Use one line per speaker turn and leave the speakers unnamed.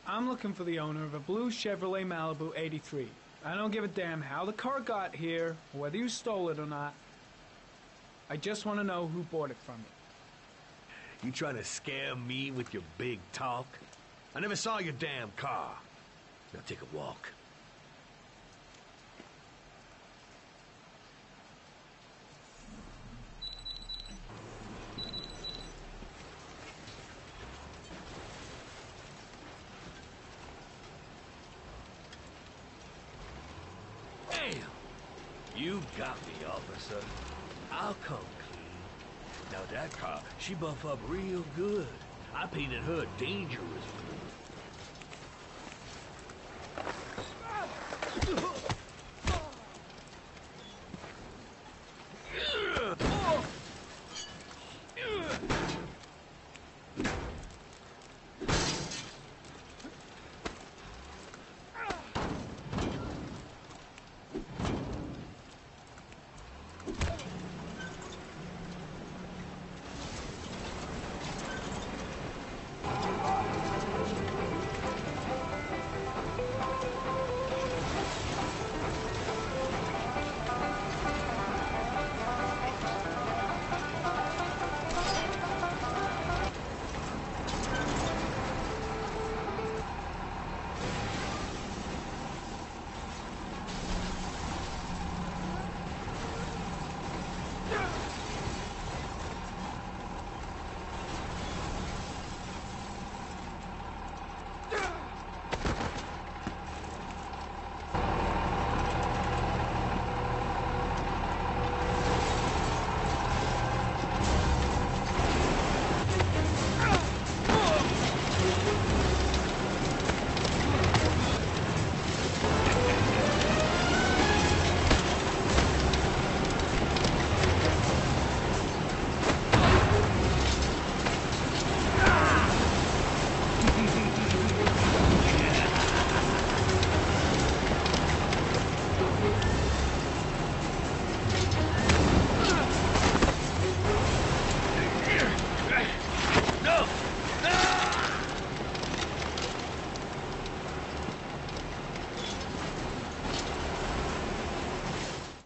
I'm looking for the owner of a blue Chevrolet Malibu 83. I don't give a damn how the car got here, or whether you stole it or not. I just want to know who bought it from you.
You trying to scare me with your big talk? I never saw your damn car. Now take a walk. Damn! You got me, officer. I'll come clean. Now that car, she buff up real good. I painted her dangerous blue.
Yeah!